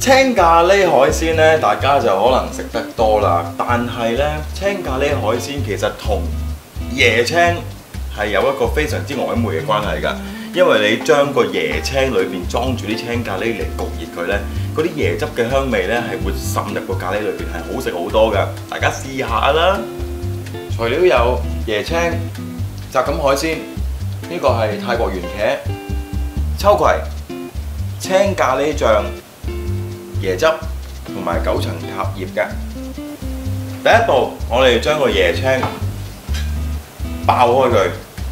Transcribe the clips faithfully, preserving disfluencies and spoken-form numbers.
青咖喱海鮮咧，大家就可能食得多啦。但係咧，青咖喱海鮮其實同椰青係有一個非常之曖昧嘅關係㗎。因為你將個椰青裏邊裝住啲青咖喱嚟焗熱佢咧，嗰啲椰汁嘅香味咧係會滲入個咖喱裏邊，係好食好多㗎。大家試下啦。材料有椰青、雜錦海鮮，呢個係泰國圓茄、秋葵、青咖喱醬、椰汁同埋九層塔葉嘅。第一步，我哋將個椰青爆開佢，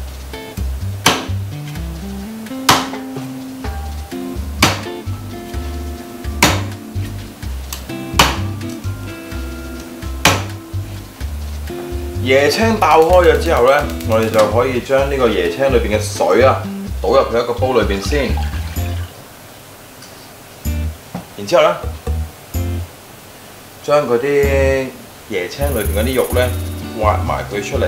椰青爆開咗之後呢，我哋就可以將呢個椰青裏邊嘅水啊倒入去一個煲裏邊先。然之後咧，將嗰啲椰青裏邊嗰啲肉咧挖埋佢出嚟，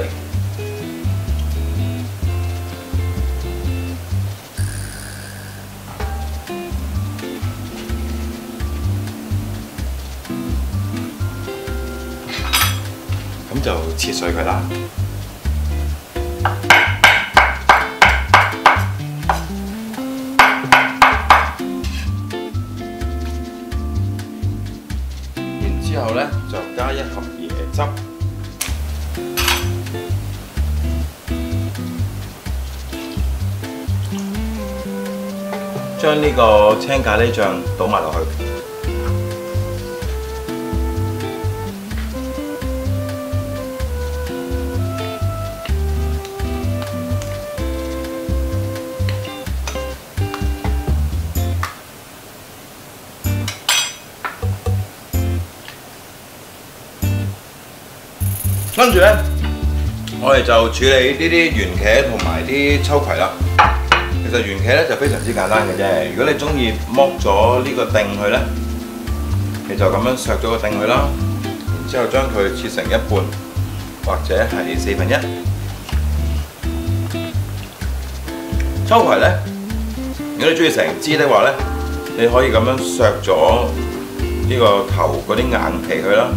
咁就切碎佢啦。之後咧就加一盒椰汁，將呢個青咖喱醬倒埋落去，跟住咧，我哋就處理呢啲圓茄同埋啲秋葵啦。其實圓茄咧就非常之簡單嘅啫。如果你中意剝咗呢個頂佢咧，你就咁樣削咗個頂佢啦，然之後將佢切成一半或者係四分一。秋葵咧，如果你中意成支的話咧，你可以咁樣削咗呢個頭嗰啲硬皮佢啦。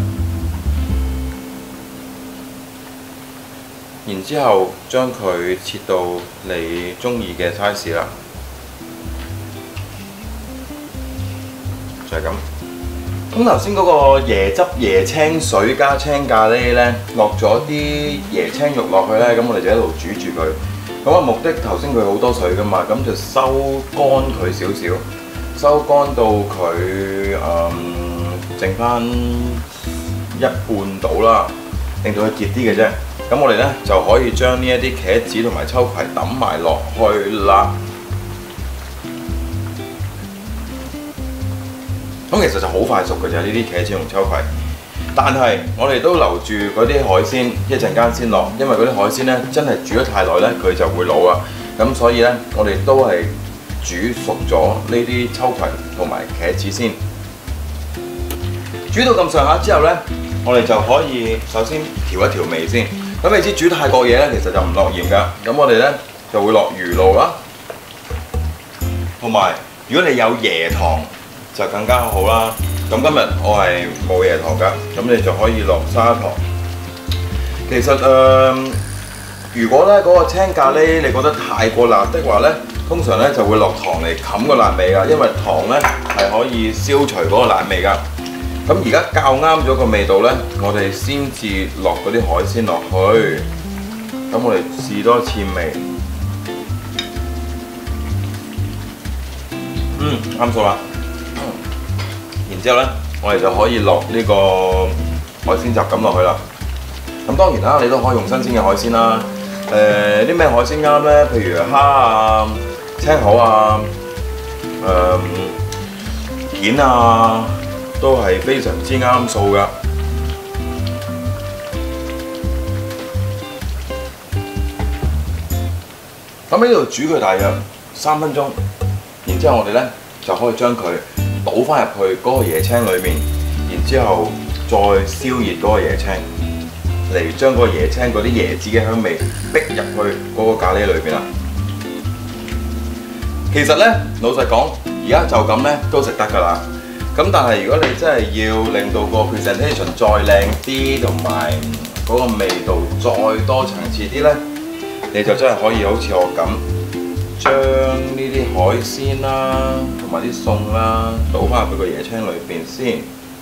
然之後將佢切到你中意嘅 size 啦，就係咁。咁頭先嗰個椰汁椰青水加青咖喱咧，落咗啲椰青肉落去咧，咁我哋就一路煮住佢。咁啊目的頭先佢好多水噶嘛，咁就收乾佢少少，收乾到佢誒剩翻一半到啦，令到佢結啲嘅啫。咁我哋咧就可以將呢一啲茄子同埋秋葵揼埋落去啦。咁其實就好快熟嘅啫，呢啲茄子同秋葵。但係我哋都留住嗰啲海鮮一陣間先落，因為嗰啲海鮮咧真係煮得太耐咧，佢就會老啊。咁所以咧，我哋都係煮熟咗呢啲秋葵同埋茄子先。煮到咁上下之後咧，我哋就可以首先調一調味先。咁你知煮泰國嘢咧，其實就唔落鹽㗎。咁我哋咧就會落魚露啦，同埋如果你有椰糖就更加好啦。咁今日我係冇椰糖㗎，咁你就可以落砂糖。其實誒、呃，如果咧嗰、那個青咖喱你覺得太過辣的話咧，通常咧就會落糖嚟冚個辣味㗎，因為糖咧係可以消除嗰個辣味㗎。咁而家較啱咗個味道咧，我哋先至落嗰啲海鮮落去。咁我哋試多一次味，嗯，啱數啦。然之後咧，我哋就可以落呢個海鮮雜錦落去啦。咁當然啦，你都可以用新鮮嘅海鮮啦。誒，啲咩海鮮啱咧？譬如蝦啊、青蠔啊、誒件啊。都係非常之啱數㗎。咁喺呢度煮佢大約三分鐘，然之後我哋咧就可以將佢倒翻入去嗰個椰青裏面，然之後再燒熱嗰個椰青，嚟將嗰個椰青嗰啲椰子嘅香味逼入去嗰個咖喱裏邊啦。其實咧，老實講，而家就咁咧都食得㗎啦。 咁但係如果你真係要令到個 presentation 再靚啲，同埋嗰個味道再多層次啲呢，你就真係可以好似我咁，將呢啲海鮮啦，同埋啲餸啦，倒翻入去個椰青裏邊先。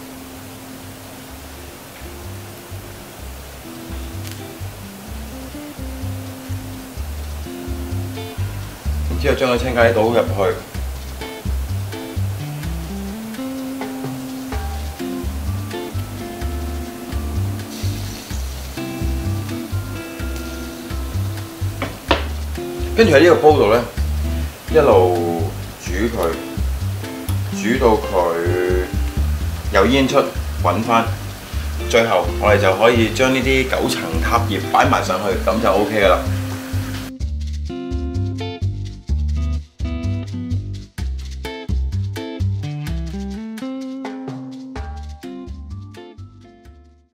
然之後將個青咖喱倒入去。跟住喺呢個煲度呢，一路煮佢，煮到佢有煙出，滾翻。最後我哋就可以將呢啲九層塔葉擺埋上去，咁就 O K 噶啦。